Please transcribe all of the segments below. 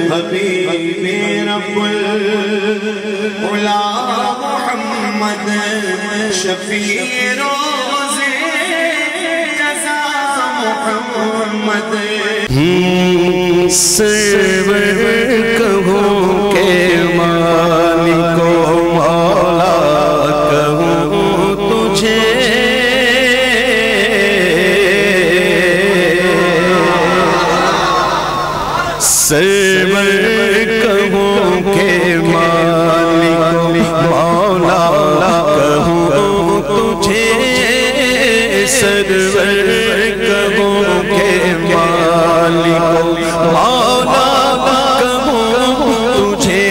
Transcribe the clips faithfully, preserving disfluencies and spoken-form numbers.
حبیب رب العلا محمد شفیع روز جزا محمد سرور کہوں کہ مالک و مولا کہوں تجھے سرور کہوں کہ مالک و مولا کہوں تجھے سرور کہوں کہ مالک و مولا کہوں تجھے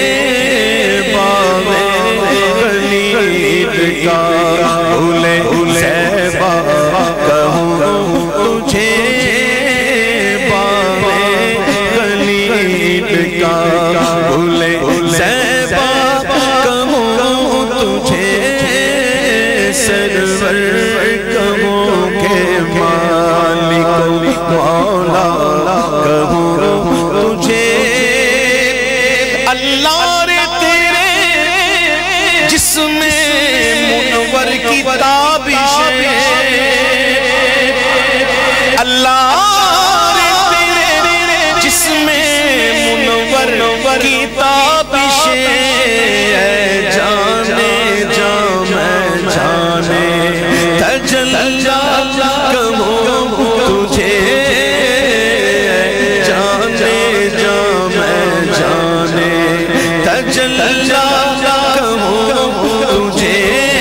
باغ خلید کا گل زیبا کہوں تجھے باغ خلید کا گل زیبا کہوں تجھے سرور کہوں کہ مالک مولا کہوں تجھے اللہ رے تیرے جسم منور کی تابش اللہ رے تیرے جسم منور کی تابش اے جانے جا میں جانے تجلی کہوں تجھے جانے جا میں جانے تجلی کہوں تجھے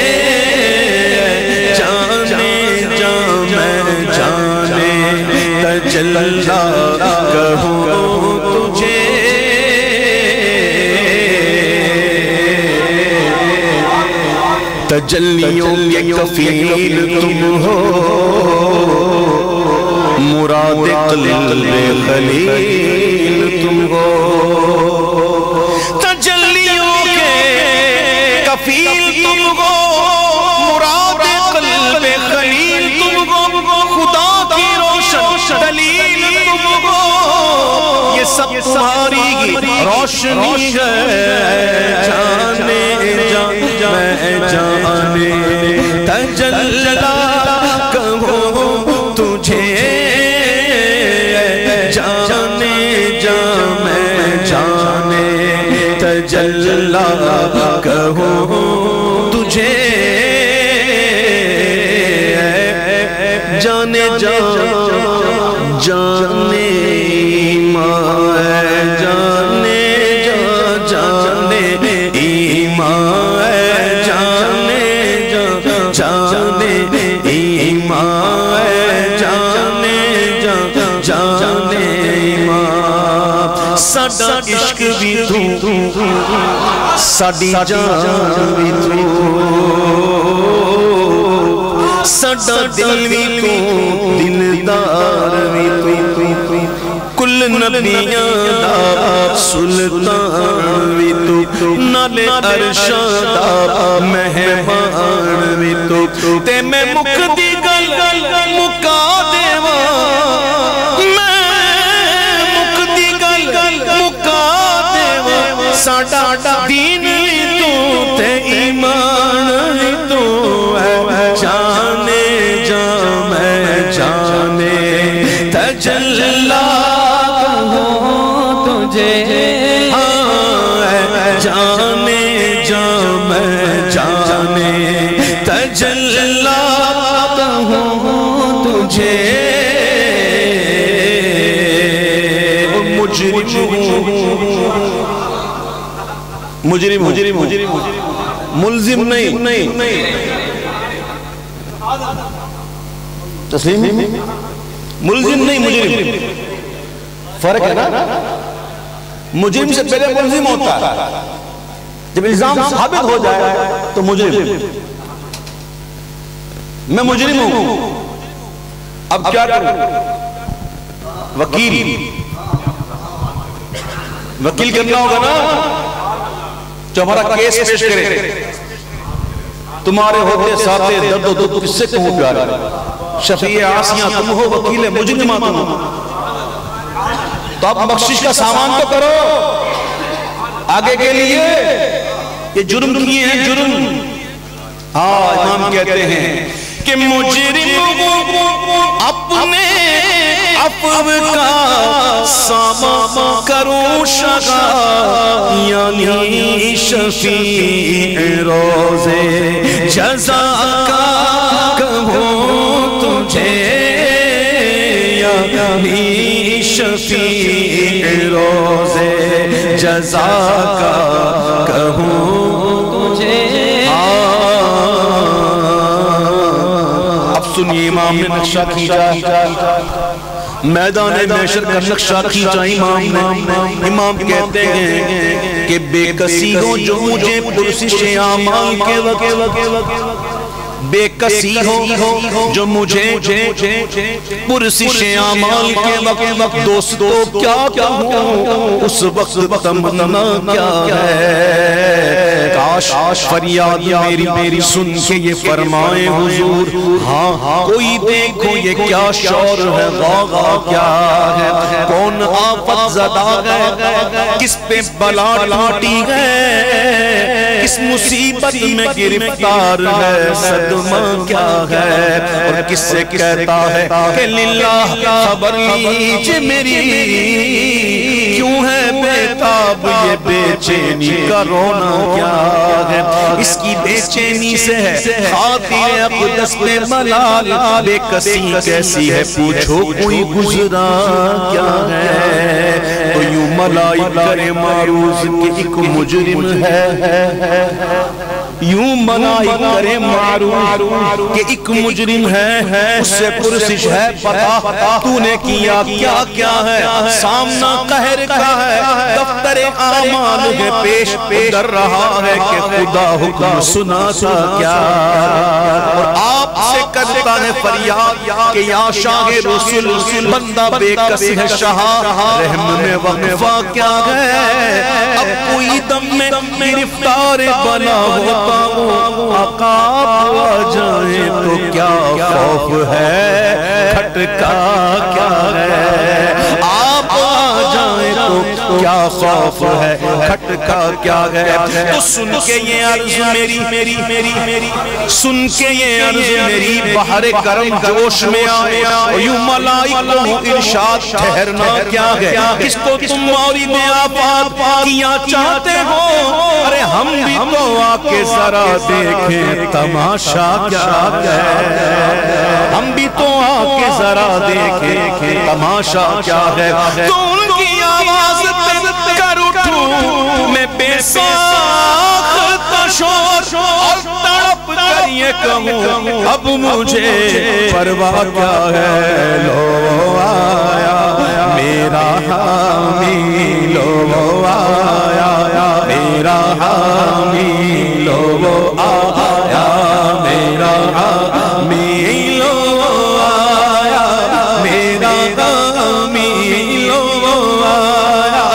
جانے جا میں جانے تجلی کہوں تجھے تجلیوں کے کفیل تم ہو مراد قلب خلیل تم ہو تجلیوں کے کفیل تم ہو مراد قلب خلیل تم ہو خدا کی روشن دلیل تم ہو یہ سب تمہاری روشنی ہے جانے جا میں جانے تجلی کہوں تجھے جانے جا میں جانے تجلی کہوں تجھے جانے جا جانے ایمان جانے جا جانے ایمان جانے جا جانے ایمان جانے جا جانے ایمان ساڈا عشق بھی تو ساڈی جان بھی تو ساڈا دل بھی تو دلدار بھی تو کل نبیاں دا سلطان بھی تو نالے عرشاں دا مہمان بھی تو تے میں مکھ دی گل مکا دیواں میں مکھ دی گل مکا دیواں ساڈا دین بھی تو تے ایمان بھی تو ہے جانے جا میں جانے تجلی جانے جا میں جانے تجلی کہوں تجھے مجرم مجرم مجرم ملزم نہیں تسلیم ملزم نہیں مجرم فرق ہے نا مجرم سے پہلے ملزم ہوتا ہے جب الزام ثابت ہو جائے تو مجرم میں مجرم ہوں اب کیا کروں وکیل وکیل کرنا ہوگا نا جو ہمارا کیس پیش کرے تمہارے ہوتے ساتھے درد و دکھ کس سے کہوں پیارے شفیع آسیاں تم ہو وکیل مجرمہ تم تو اب بخشش کا سامان تو کرو آگے کے لیے. یہ جرم کیے ہیں جرم. ہاں امام کہتے ہیں کہ مجرم اپنے عفو کا سامان کروں شگا یعنی شفیع روز جزا کا کہوں تجھے یعنی شفیع روز جزا کا کہوں تجھے. اب سنیے امام نے نقشہ کھینچا میدان محشر کا نقشہ کھینچا امام نے. امام کہتے ہیں کہ بے کسی ہو جو مجھے پرسش اعمال کے وقت بے کسی ہو جو مجھے پرسش اعمال کے وقت دوستو کیا کہوں اس وقت تمنا کیا ہے. کاش فریاد میری میری سن کے یہ فرمائے حضور ہاں کوئی دیکھو یہ کیا شور ہے غاغا کیا ہے کون آفت زدہ ہے کس پہ بلا ٹوٹی ہے کس مصیبت میں گرفتار ہے صدمہ کیا ہے اور کس سے کہتا ہے کہ للہ خبر لیجئے میری کیوں ہے بے تاب یہ بے چینی کا رونا کیا ہے. اس کی بے چینی سے ہے خاطر اقدس پہ ملال بے کسی کیسی ہے پوچھو کوئی گزرا کیا ہے. تو یوں ملائی کرے معروض کہ ایک مجرم ہے یوں ملائی کرے معروض کہ ایک مجرم ہے اس سے پرسش ہے پتا تو نے کیا کیا کیا ہے سامنا قہر کا ہے دفتر اعمال کے پیش در رہا ہے کہ خدا حکم سناتا کیا اور آپ سے کرتا ہے فریاد کہ یا شاہ رسول بندہ بے کس ہے شاہ رحم میں وقفہ کیا ہے اب کوئی دم میں گرفتار بنا ہوتا آقا آ جائے تو کیا خوف ہے کھٹکا کیا ہے آپ آ جائے تو کیا خوف ہے کھٹکا کیا ہے. تو سن کے یہ عرض میری میری میری میری سن کے یہ عرض میری بحر کرم جوش میں آئے یوں ملائکوں ارشاد ٹھہرنا کیا ہے کس کو تم موری میں آباد کیا چاہتے ہو ارے ہم بھی تو آکے ذرا دیکھیں تماشا کیا ہے ہم بھی تو آکے ذرا دیکھیں تماشا کیا ہے. تو ان کی آواز کر اٹھوں میں بے ساخت شور اور تڑپ کر یہ کہوں اب مجھے پرواہ کیا ہے لو آیا میرا حامی لو آیا میرا حامی لو آیا میرا حامی لو آیا میرا حامی لو آیا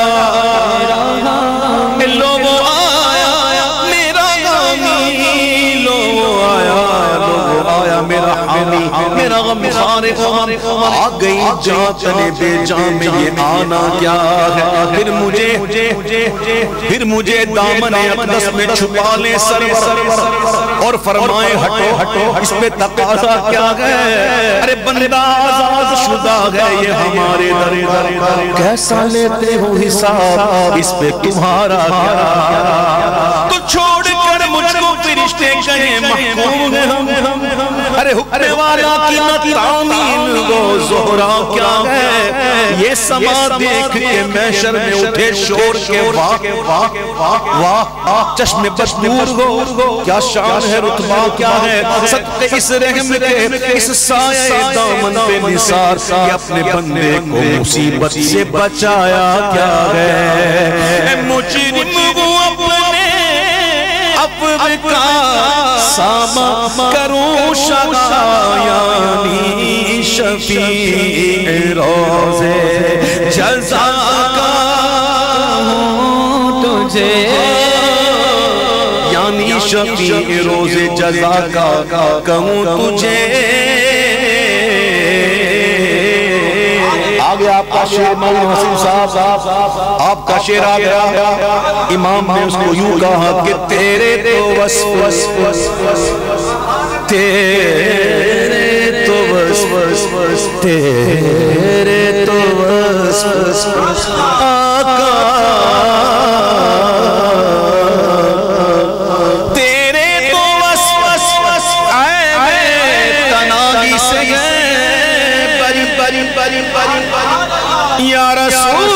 لو آیا میرا حامی لو آیا لو آیا میرا حامی میرا غم خارق آ گئی جان تنے بے جان میں یہ آنا کیا ہے پھر مجھے پھر مجھے دامن اقدس میں چھپا لے سرور اور فرمائے ہٹو ہٹو اس پہ تقاضا کیا ہے ارے بندہ آزاد شدہ ہے یہ ہمارے در کیسا لیتے ہو حساب اس پہ تمہارا کیا تو چھوڑ کر مجھ کو فرشتے کہیں محکوم ہے ہم ارے حکم والا کی نہ تعمین وہ زہرا کیا ہے یہ سما دیکھ کے محشر میں اٹھے شور کے واہ واہ چشم بدور ہو کیا شان ہے رتبہ کیا ہے صدقے اس رحم کے اس سایہ دامن پہ نثار کہ اپنے بندے کو مصیبت سے بچایا کیا ہے اے مجرم وہ اپنے عفو کا ساما کروں شگا یعنی شفیع روز جزا کا ہوں تجھے یعنی شفیع روز جزا کا کہوں تجھے. آگے آپ کا شعر مولانا حسین صاحب آپ کا شعر آ گیا امام نے اس کو یوں کہا کہ تیرے تو وصف تیرے تو وصف تیرے تو وصف آقا تیرے تو وصف عیب تناغی سے بری بری بری بری یا رسول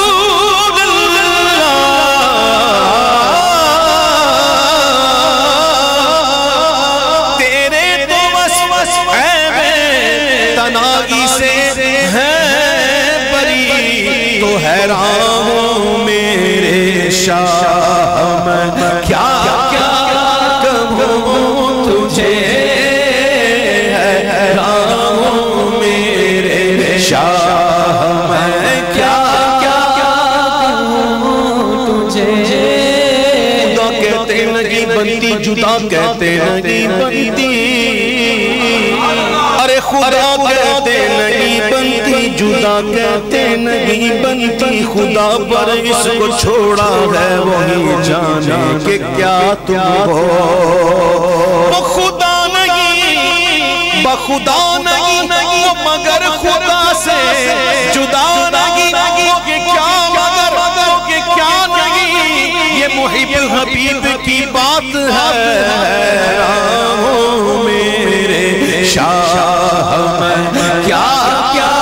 حیران ہوں میرے شاہ میں کیا کیا کہوں تجھے حیران ہوں میرے شاہ میں کیا کیا کہوں تجھے خدا کہتے نہیں بنتی جدا کہتے نہیں بنتی ارے خدا کہتے نہیں بنتی جدا کہتے نہیں بنتی خدا پر اس کو چھوڑا ہے وہی جانے کہ کیا تم ہو خدا نہیں بخدا نہیں مگر خدا سے جدا نہیں کہ کیا مگر کہ کیا نہیں یہ محب حبیب کی بات ہے میرے شاہ میں کیا کیا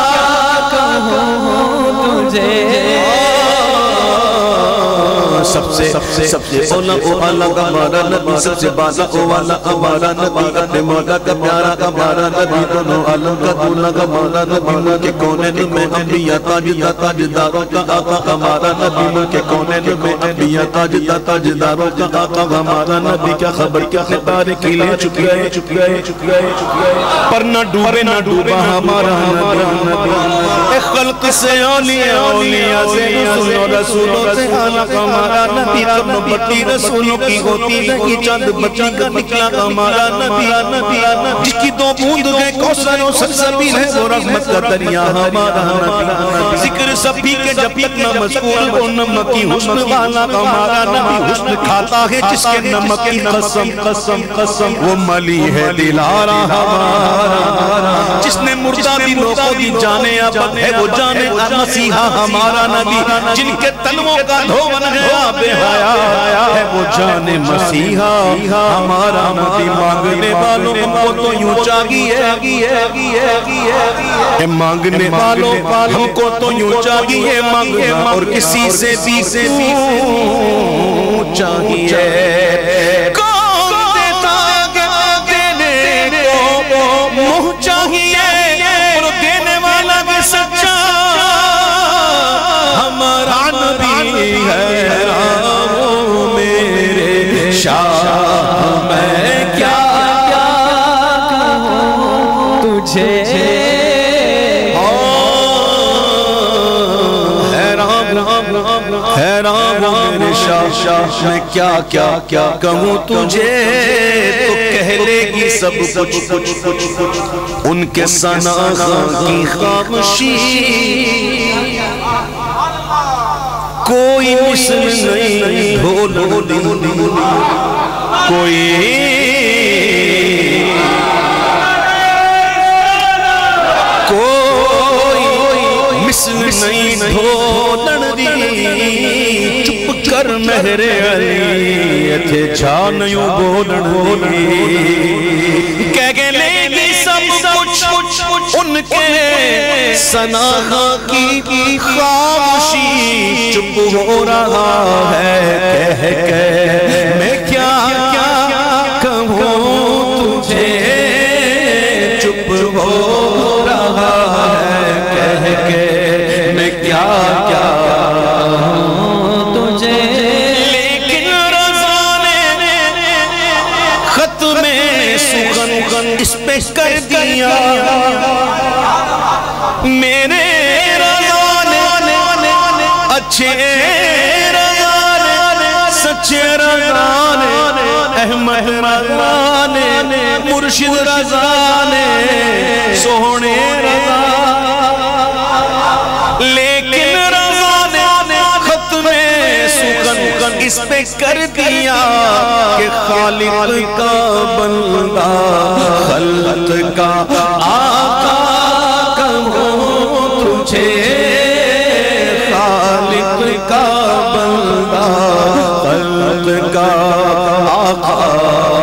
سب سے سب سے اولا اولا ہمارا نبی سب سے بالا اولا ہمارا نبی اپنے مولا کا پیارا ہمارا نبی دونوں عالم کا دولا ہمارا نبی ملک کونین میں انبیاء تاجدار تاجداروں کا آقا ہمارا نبی ملک کونین میں انبیاء تاجدار تاجداروں کا آقا ہمارا نبی کیا خبر کیا خبر کی لے چک گئے چک گئے چک گئے پر نہ ڈوبے نہ ڈوبا ہمارا نبی اے خلق سے اولیاء اولیاء سے رسولوں رسولوں سے آلہ ہمارا نبی کم بٹی رسولوں کی ہوتی نہیں چند بچی کا نکلا ہمارا نبی جس کی دو بوند گئے کوثر و سلسبیل ہے وہ رحمت کا دریا ہمارا نبی ذکر سبھی کے جب تک نہ مذکور وہ نمک کی حسن والا ہمارا نبی حسن کھاتا ہے جس کے نمک کی قسم قسم قسم وہ ملی ہے دلارا ہمارا جس نے مردہ دلوں کو دی جانے ابد ہے وہ جانے مسیحا ہمارا نبی جن کے تلووں کا دھون ہے بے حیا ہے وہ جان مسیحا ہمارا نبی مانگنے والوں کو تو یوں چاہیے مانگنے والوں ہم کو تو یوں چاہیے مانگنا اور کسی سے بھی چاہیے کون دیتا دینے کو منہ چاہیے اور دینے والا بھی سچا ہمارا نبی ہے شاہ میں کیا کیا کہوں تجھے حیران حیران میرے شاہ میں کیا کیا کیا کہوں تجھے تو کہہ لے گی سب کچھ کچھ کچھ ان کے سناغاں کی خاموشی کوئی مثل نہیں ڈھول کوئی کوئی مثل نہیں ڈھولن دی چپ کر مہر علی تھے چھانیوں بولن دی کہہ گے لے گی سب کچھ ان کے سناغاں کی خاموشی چپ ہو رہا ہے کہہ کہ میں کیا کیا کہوں تجھے چپ ہو رہا ہے کہہ کہ میں کیا کیا کہوں تجھے لیکن رضا نے ختم سخن اس پہ کر دیا میرے اچھے رضا نے سچے رضا نے احمد رضا نے مرشد رضا نے سونے رضا لیکن رضا نے ختم سخن اس پہ کر دیا کہ خالق کا بندہ خلق کا آقا کہوں تجھے، خالق کا بندہ خلق کا آقا